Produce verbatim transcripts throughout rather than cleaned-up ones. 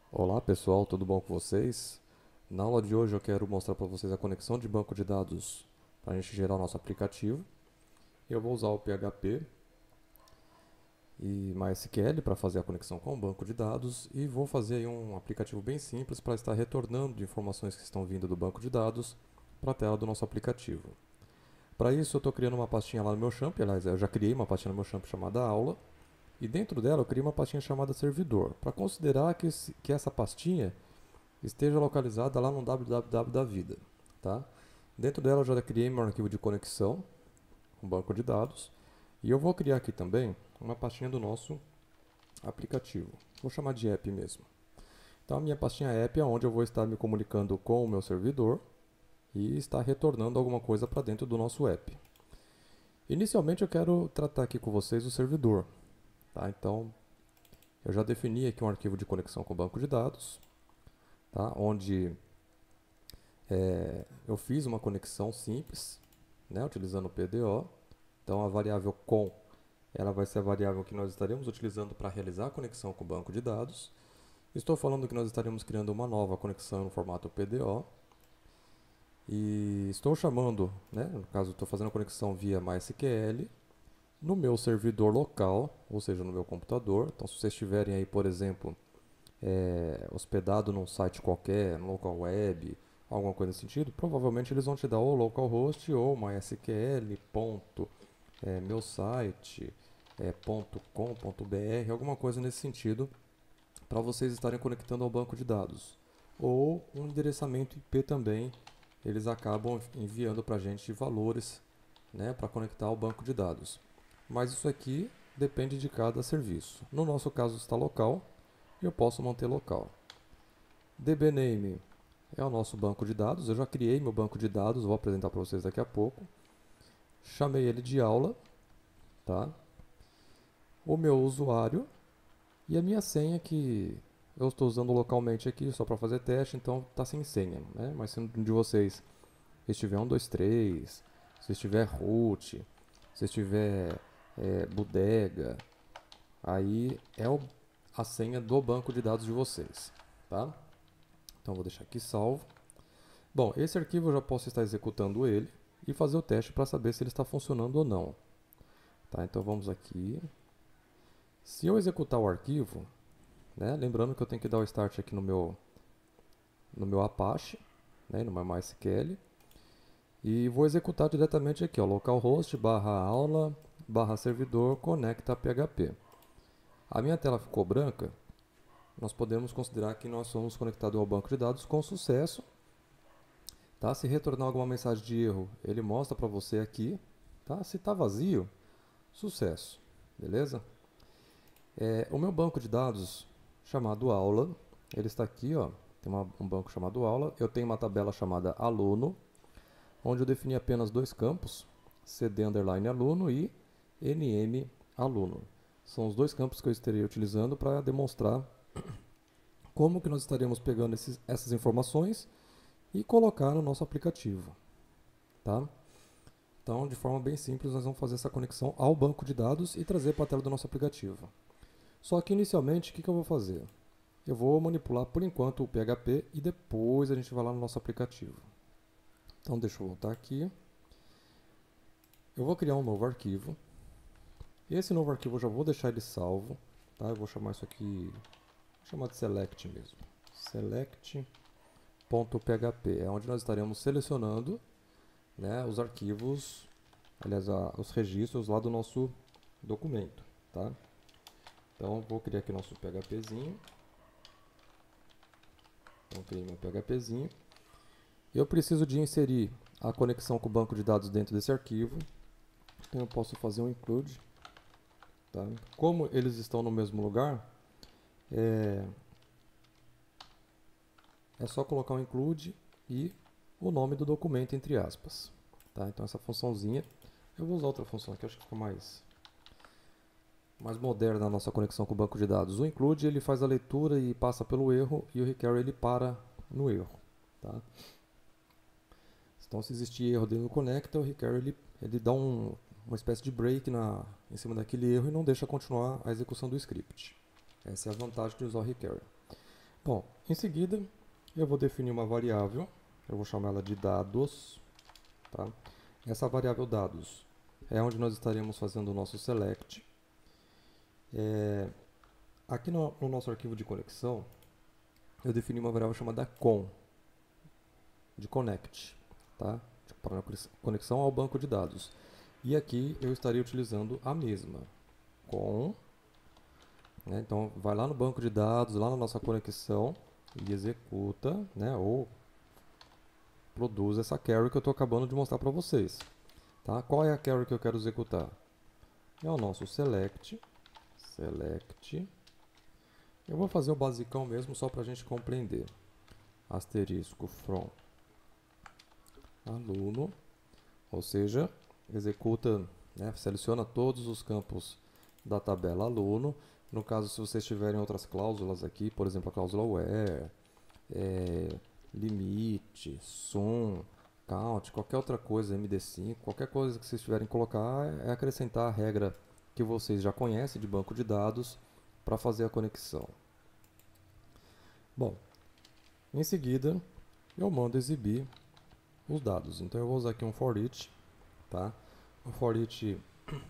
Olá pessoal, tudo bom com vocês? Na aula de hoje eu quero mostrar para vocês a conexão de banco de dados para a gente gerar o nosso aplicativo. Eu vou usar o P H P e MySQL para fazer a conexão com o banco de dados e vou fazer aí um aplicativo bem simples para estar retornando de informações que estão vindo do banco de dados para a tela do nosso aplicativo. Para isso eu estou criando uma pastinha lá no meu champ, aliás eu já criei uma pastinha no meu champ chamada aula e dentro dela eu criei uma pastinha chamada servidor para considerar que, esse, que essa pastinha esteja localizada lá no www da vida, tá? Dentro dela eu já criei meu arquivo de conexão, um banco de dados, e eu vou criar aqui também uma pastinha do nosso aplicativo. Vou chamar de app mesmo. Então a minha pastinha app é onde eu vou estar me comunicando com o meu servidor e estar retornando alguma coisa para dentro do nosso app. Inicialmente eu quero tratar aqui com vocês o servidor, tá? Então eu já defini aqui um arquivo de conexão com o banco de dados, tá? Onde É, eu fiz uma conexão simples, né, utilizando o P D O. Então a variável com ela vai ser a variável que nós estaremos utilizando para realizar a conexão com o banco de dados. Estou falando que nós estaremos criando uma nova conexão no formato P D O. E estou chamando, né, no caso estou fazendo a conexão via MySQL no meu servidor local, ou seja, no meu computador. Então se vocês estiverem aí, por exemplo, é, hospedado num site qualquer, no local web, alguma coisa nesse sentido, provavelmente eles vão te dar ou localhost ou MySQL, ponto, é, meu site, é, ponto .com, ponto .br, alguma coisa nesse sentido, para vocês estarem conectando ao banco de dados. Ou um endereçamento I P também, eles acabam enviando para a gente valores, né, para conectar ao banco de dados. Mas isso aqui depende de cada serviço. No nosso caso está local, e eu posso manter local. dbname é o nosso banco de dados. Eu já criei meu banco de dados, vou apresentar para vocês daqui a pouco. Chamei ele de aula, tá? O meu usuário e a minha senha que eu estou usando localmente aqui só para fazer teste, então está sem senha, né? Mas se um de vocês estiver um, dois, três, se estiver root, se estiver é, bodega, aí é o, a senha do banco de dados de vocês, tá? Então vou deixar aqui salvo. Bom, esse arquivo eu já posso estar executando ele e fazer o teste para saber se ele está funcionando ou não. Tá, então vamos aqui. Se eu executar o arquivo, né, lembrando que eu tenho que dar o start aqui no meu, no meu Apache, né, no meu MySQL, e vou executar diretamente aqui, ó, localhost barra aula barra servidor conecta P H P. A minha tela ficou branca, nós podemos considerar que nós somos conectados ao banco de dados com sucesso. Tá? Se retornar alguma mensagem de erro, ele mostra para você aqui. Tá? Se está vazio, sucesso. Beleza? É, o meu banco de dados chamado aula, ele está aqui, ó, tem uma, um banco chamado aula. Eu tenho uma tabela chamada aluno, onde eu defini apenas dois campos, cd underline aluno e nm aluno. São os dois campos que eu estarei utilizando para demonstrar como que nós estaremos pegando esses, essas informações e colocar no nosso aplicativo. Tá? Então, de forma bem simples, nós vamos fazer essa conexão ao banco de dados e trazer para a tela do nosso aplicativo. Só que, inicialmente, o que, que eu vou fazer? Eu vou manipular, por enquanto, o P H P e depois a gente vai lá no nosso aplicativo. Então, deixa eu voltar aqui. Eu vou criar um novo arquivo. E esse novo arquivo eu já vou deixar ele salvo. Tá? Eu vou chamar isso aqui, vou chamar de select mesmo. select.php é onde nós estaremos selecionando, né, os arquivos, aliás, a, os registros lá do nosso documento, tá? Então, vou criar aqui nosso PHPzinho. Então, criei meu PHPzinho. Eu preciso de inserir a conexão com o banco de dados dentro desse arquivo. Então, eu posso fazer um include. Tá? Como eles estão no mesmo lugar, é, é só colocar um include e o nome do documento entre aspas. Tá? Então, essa funçãozinha, eu vou usar outra função aqui, acho que fica mais... mais moderna a nossa conexão com o banco de dados. O include ele faz a leitura e passa pelo erro e o require ele para no erro. Tá? Então, se existir erro dentro do connector, o require ele, ele dá um, uma espécie de break na, em cima daquele erro e não deixa continuar a execução do script. Essa é a vantagem de usar o require. Bom, em seguida eu vou definir uma variável, eu vou chamar ela de dados, tá? Essa variável dados é onde nós estaremos fazendo o nosso select. É, aqui no, no nosso arquivo de conexão, eu defini uma variável chamada com, de connect, tá? Para conexão ao banco de dados. E aqui eu estaria utilizando a mesma, com, né? Então vai lá no banco de dados, lá na nossa conexão, e executa, né? Ou produz essa query que eu estou acabando de mostrar para vocês. Tá? Qual é a query que eu quero executar? É o nosso select, select. Eu vou fazer o basicão mesmo só para a gente compreender. Asterisco from aluno, ou seja, executa, né, seleciona todos os campos da tabela aluno. No caso, se vocês tiverem outras cláusulas aqui, por exemplo, a cláusula where, é, limite, sum, count, qualquer outra coisa, M D cinco, qualquer coisa que vocês tiverem que colocar é acrescentar a regra que vocês já conhecem de banco de dados para fazer a conexão. Bom, em seguida eu mando exibir os dados. Então eu vou usar aqui um for each, tá? O for each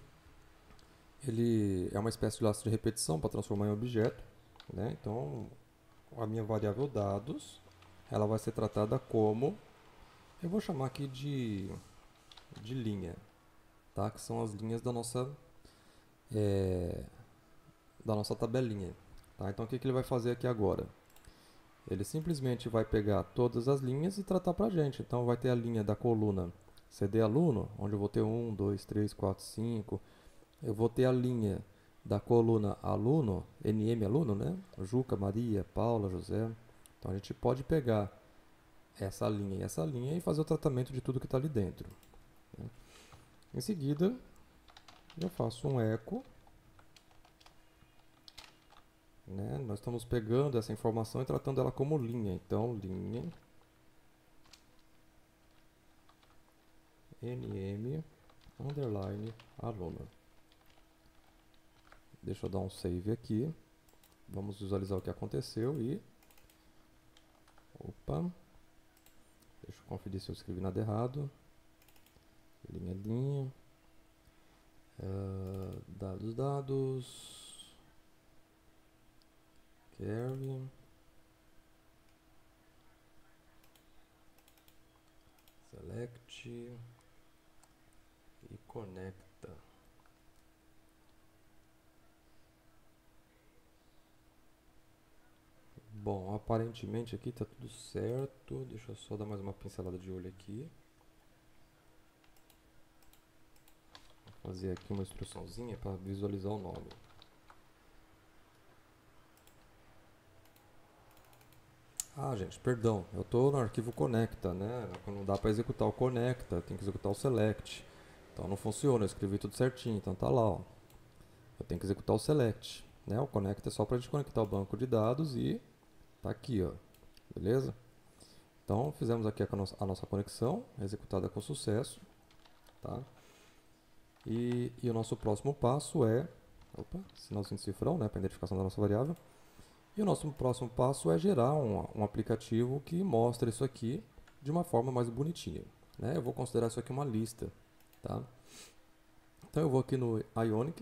ele é uma espécie de laço de repetição para transformar em objeto, né? Então a minha variável dados ela vai ser tratada como, eu vou chamar aqui de, de linha, tá? Que são as linhas da nossa, é, da nossa tabelinha. Tá? Então o que, que ele vai fazer aqui agora? Ele simplesmente vai pegar todas as linhas e tratar para a gente. Então vai ter a linha da coluna C D aluno, onde eu vou ter um, dois, três, quatro, cinco. Eu vou ter a linha da coluna aluno, N M aluno, né? Juca, Maria, Paula, José. Então a gente pode pegar essa linha e essa linha e fazer o tratamento de tudo que está ali dentro. Né? Em seguida, eu faço um echo. Né? Nós estamos pegando essa informação e tratando ela como linha. Então, linha nm underline aluno. Deixa eu dar um save aqui. Vamos visualizar o que aconteceu e... Opa! Deixa eu conferir se eu escrevi nada errado. Linha, linha. Uh, dados, dados. Carry. Select. E conecta. Bom, aparentemente aqui está tudo certo. Deixa eu só dar mais uma pincelada de olho aqui. Vou fazer aqui uma instruçãozinha para visualizar o nome. Ah, gente, perdão. Eu estou no arquivo conecta, né? Não dá para executar o conecta, tem que executar o select. Então não funciona, eu escrevi tudo certinho, então tá lá, ó. Eu tenho que executar o select, né? O conecta é só para a gente conectar o banco de dados e tá aqui, ó. Beleza? Então fizemos aqui a nossa, a nossa conexão, executada com sucesso, tá? E, e o nosso próximo passo é, opa, sinalzinho de cifrão, né? Para identificação da nossa variável. E o nosso próximo passo é gerar um, um aplicativo que mostra isso aqui de uma forma mais bonitinha. Né? Eu vou considerar isso aqui uma lista. Tá? Então eu vou aqui no Ionic.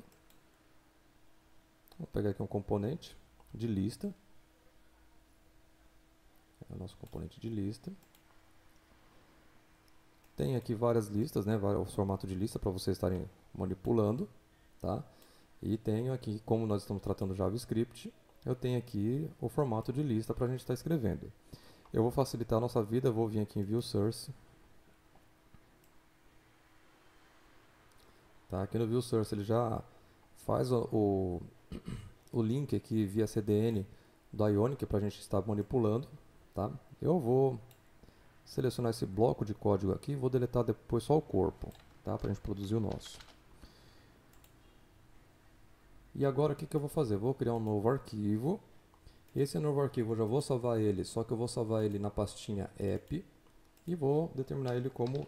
Vou pegar aqui um componente de lista. É o nosso componente de lista. Tem aqui várias listas, né? O formato de lista para vocês estarem manipulando. Tá? E tenho aqui, como nós estamos tratando JavaScript, eu tenho aqui o formato de lista para a gente estar escrevendo. Eu vou facilitar a nossa vida, eu vou vir aqui em View Source. Tá? Aqui no View Source ele já faz o, o, o link aqui via C D N do Ionic para a gente estar manipulando. Tá? Eu vou selecionar esse bloco de código aqui e vou deletar depois só o corpo, tá? Para a gente produzir o nosso. E agora o que, que eu vou fazer? Vou criar um novo arquivo. Esse novo arquivo eu já vou salvar ele, só que eu vou salvar ele na pastinha app e vou determinar ele como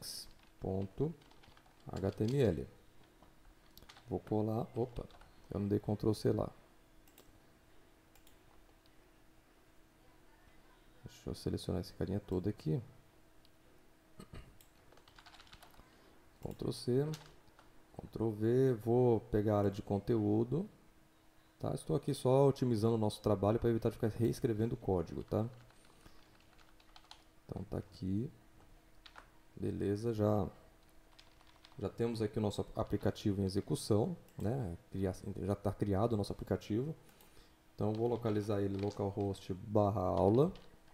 index.html. Vou colar, opa, eu não dei control C lá. Deixa eu selecionar esse carinha todo aqui. Ctrl C, Ctrl V, vou pegar a área de conteúdo. Tá? Estou aqui só otimizando o nosso trabalho para evitar de ficar reescrevendo o código. Tá? Então tá aqui. Beleza, já, já temos aqui o nosso aplicativo em execução. Né? Já está criado o nosso aplicativo. Então vou localizar ele localhost barra aula.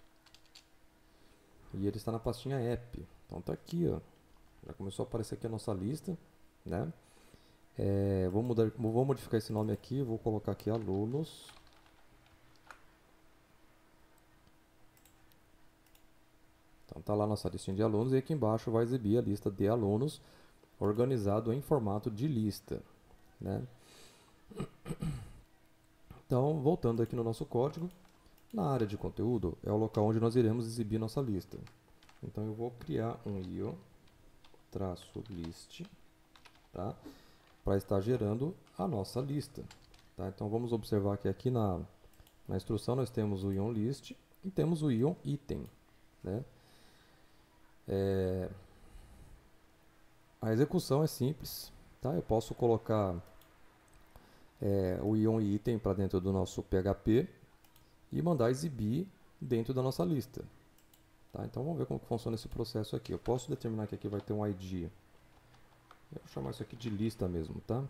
E ele está na pastinha app. Então tá aqui, ó. Já começou a aparecer aqui a nossa lista, né? É, vou, mudar, vou modificar esse nome aqui, vou colocar aqui alunos. Então tá lá a nossa listinha de alunos e aqui embaixo vai exibir a lista de alunos organizado em formato de lista, né? Então, voltando aqui no nosso código, na área de conteúdo é o local onde nós iremos exibir nossa lista. Então eu vou criar um ion traço list, tá? Para estar gerando a nossa lista. Tá? Então vamos observar que aqui na, na instrução nós temos o ion list e temos o ion item. Né? É, a execução é simples. Tá? Eu posso colocar é, o ion item para dentro do nosso P H P e mandar exibir dentro da nossa lista. Tá? Então vamos ver como funciona esse processo aqui. Eu posso determinar que aqui vai ter um I D. Eu vou chamar isso aqui de lista mesmo, tá?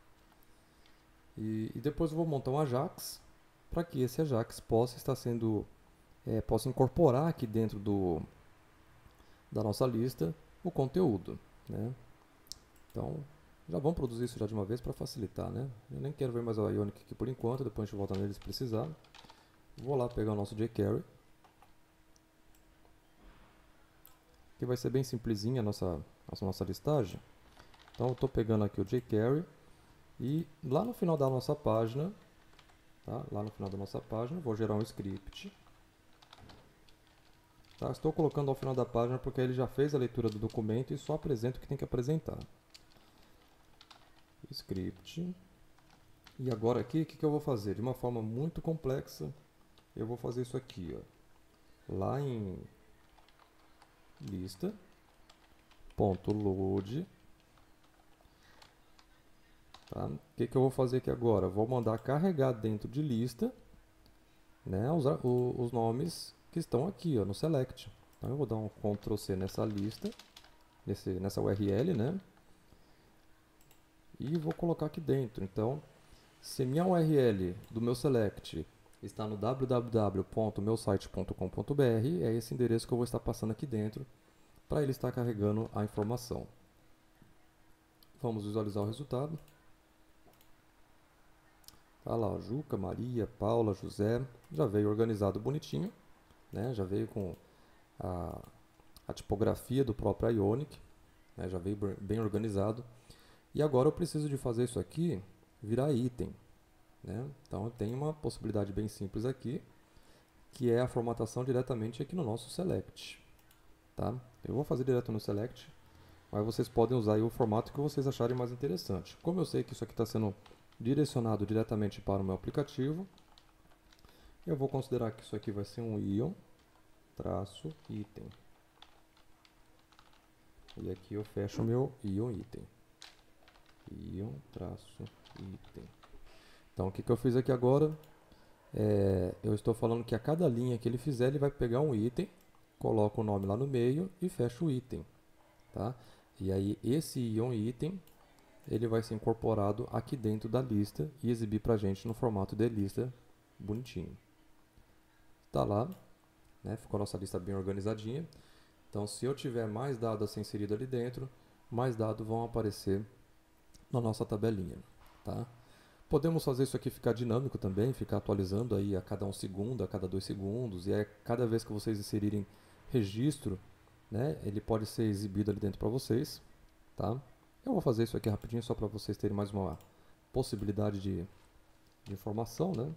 E, e depois eu vou montar um Ajax para que esse Ajax possa estar sendo, é, possa incorporar aqui dentro do, da nossa lista o conteúdo, né? Então já vamos produzir isso já de uma vez para facilitar, né? Eu nem quero ver mais o Ionic aqui por enquanto, depois a gente volta nele se precisar. Vou lá pegar o nosso jQuery, que vai ser bem simplesinha a nossa, a nossa listagem. Então eu estou pegando aqui o jQuery e lá no final da nossa página, tá? Lá no final da nossa página, vou gerar um script. Tá? Estou colocando ao final da página porque ele já fez a leitura do documento e só apresenta o que tem que apresentar. Script. E agora aqui, o que, que eu vou fazer? De uma forma muito complexa, eu vou fazer isso aqui, ó. Lá em lista, ponto load. Tá? O que, que eu vou fazer aqui agora? Vou mandar carregar dentro de lista, né, os, o, os nomes que estão aqui, ó, no select. Então eu vou dar um Ctrl C nessa lista, nesse, nessa U R L, né? E vou colocar aqui dentro. Então, se minha U R L do meu select está no w w w ponto meu site ponto com ponto b r, é esse endereço que eu vou estar passando aqui dentro para ele estar carregando a informação. Vamos visualizar o resultado. Tá lá, ó, Juca, Maria, Paula, José, já veio organizado bonitinho, né? Já veio com a, a tipografia do próprio Ionic, né? Já veio bem organizado. E agora eu preciso de fazer isso aqui virar item, né? Então eu tenho uma possibilidade bem simples aqui, que é a formatação diretamente aqui no nosso select. Tá? Eu vou fazer direto no select, mas vocês podem usar aí o formato que vocês acharem mais interessante. Como eu sei que isso aqui está sendo direcionado diretamente para o meu aplicativo, eu vou considerar que isso aqui vai ser um ion traço item. E aqui eu fecho o meu ion item. Ion traço item. Então o que, que eu fiz aqui agora? É, eu estou falando que a cada linha que ele fizer, ele vai pegar um item, coloca o nome lá no meio e fecha o item. Tá? E aí esse ion item ele vai ser incorporado aqui dentro da lista e exibir para a gente no formato de lista bonitinho. Está lá, né? Ficou a nossa lista bem organizadinha. Então, se eu tiver mais dados a ser inserido ali dentro, mais dados vão aparecer na nossa tabelinha. Tá? Podemos fazer isso aqui ficar dinâmico também, ficar atualizando aí a cada um segundo, a cada dois segundos, e aí cada vez que vocês inserirem registro, né, ele pode ser exibido ali dentro para vocês. Tá? Eu vou fazer isso aqui rapidinho só para vocês terem mais uma possibilidade de, de informação, né?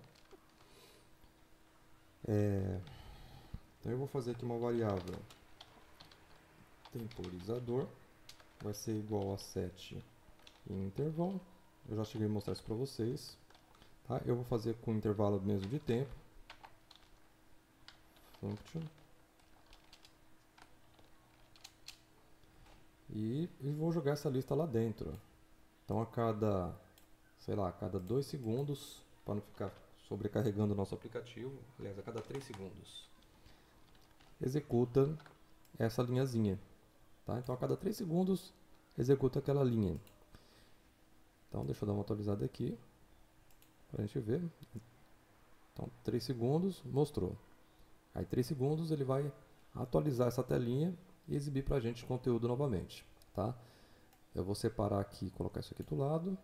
É, então eu vou fazer aqui uma variável temporizador, vai ser igual a set interval. Eu já cheguei a mostrar isso para vocês. Tá? Eu vou fazer com intervalo mesmo de tempo. function. E, e vou jogar essa lista lá dentro. Então a cada, sei lá, a cada dois segundos, para não ficar sobrecarregando o nosso aplicativo, aliás, a cada três segundos, executa essa linhazinha. Tá? Então a cada três segundos executa aquela linha. Então deixa eu dar uma atualizada aqui, para a gente ver. Então três segundos, mostrou. Aí três segundos ele vai atualizar essa telinha e exibir para a gente o conteúdo novamente. Tá? Eu vou separar aqui, colocar isso aqui do lado.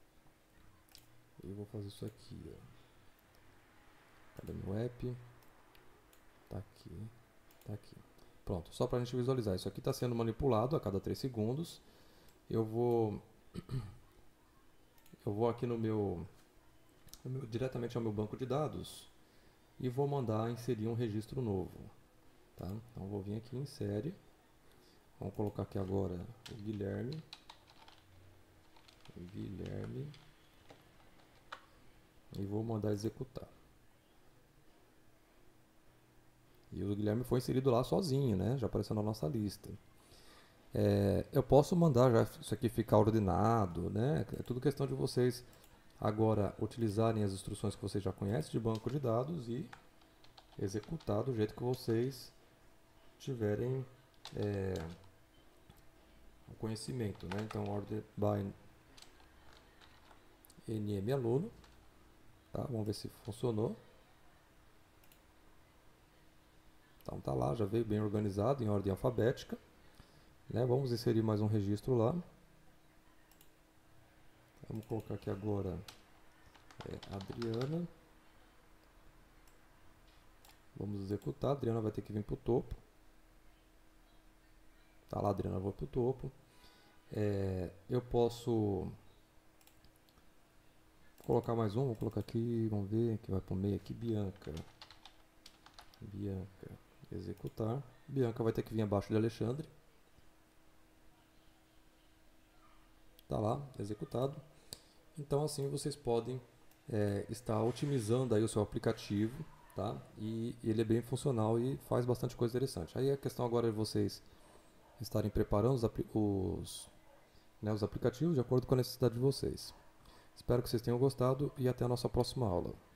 E vou fazer isso aqui. Ó. Cadê meu app? Tá aqui, tá aqui. Pronto, só para a gente visualizar. Isso aqui está sendo manipulado a cada três segundos. Eu vou, eu vou aqui no meu, no meu, diretamente ao meu banco de dados e vou mandar inserir um registro novo. Tá? Então eu vou vir aqui em insere. Vamos colocar aqui agora o Guilherme. O Guilherme. E vou mandar executar. E o Guilherme foi inserido lá sozinho, né? Já apareceu na nossa lista. É, eu posso mandar já isso aqui ficar ordenado, né? É tudo questão de vocês agora utilizarem as instruções que vocês já conhecem de banco de dados e executar do jeito que vocês tiverem é, o conhecimento, né? Então, order by nmaluno, tá? Vamos ver se funcionou. Então tá lá, já veio bem organizado em ordem alfabética. Né? Vamos inserir mais um registro lá. Vamos colocar aqui agora é, Adriana. Vamos executar. A Adriana vai ter que vir para o topo. Tá lá, a Adriana vai para o topo. É, eu posso colocar mais um. Vou colocar aqui, vamos ver, que vai para o meio aqui, Bianca. Bianca. Executar. Bianca vai ter que vir abaixo de Alexandre. Está lá, executado. Então assim vocês podem é, estar otimizando aí o seu aplicativo, tá? E ele é bem funcional e faz bastante coisa interessante. Aí a questão agora é vocês estarem preparando os, os, né, os aplicativos de acordo com a necessidade de vocês. Espero que vocês tenham gostado e até a nossa próxima aula.